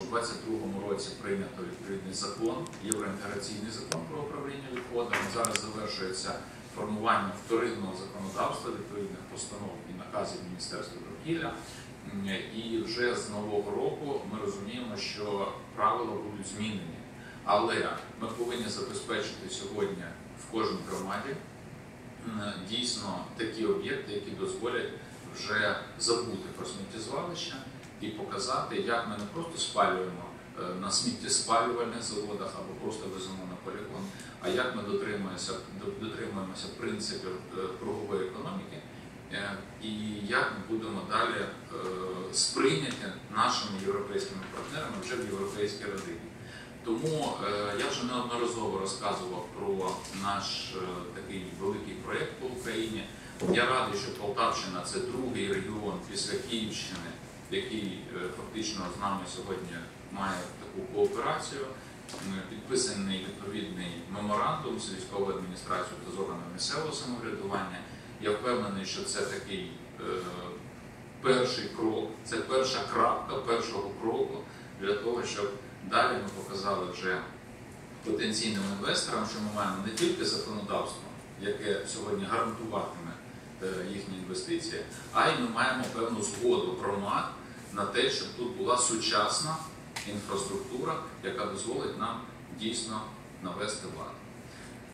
в 2022 році прийнято відповідний закон, євроінтеграційний закон про управління відходами. Зараз завершується формування вторинного законодавства, відповідних постанов і наказів Міністерства довкілля. І вже з нового року ми розуміємо, що правила будуть змінені. Але ми повинні забезпечити сьогодні в кожній громаді дійсно такі об'єкти, які дозволять вже забути про сміттєзвалища і показати, як ми не просто спалюємо на сміттєспалювальних заводах або просто веземо на полігон, а як ми дотримуємося принципів кругової економіки і як ми будемо далі сприйняті нашими європейськими партнерами вже в європейській родині. Тому я вже неодноразово розказував про наш такий великий проєкт по Україні. Я радий, що Полтавщина – це другий регіон після Київщини, який фактично з нами сьогодні має таку кооперацію. Підписаний відповідний меморандум з військовою адміністрацією та з органами місцевого самоврядування. Я впевнений, що це такий перший крок, це перша крапка першого кроку для того, щоб далі ми показали вже потенційним інвесторам, що ми маємо не тільки законодавство, яке сьогодні гарантуватиме їхні інвестиції, а й ми маємо певну згоду громад на те, щоб тут була сучасна інфраструктура, яка дозволить нам дійсно навести лад.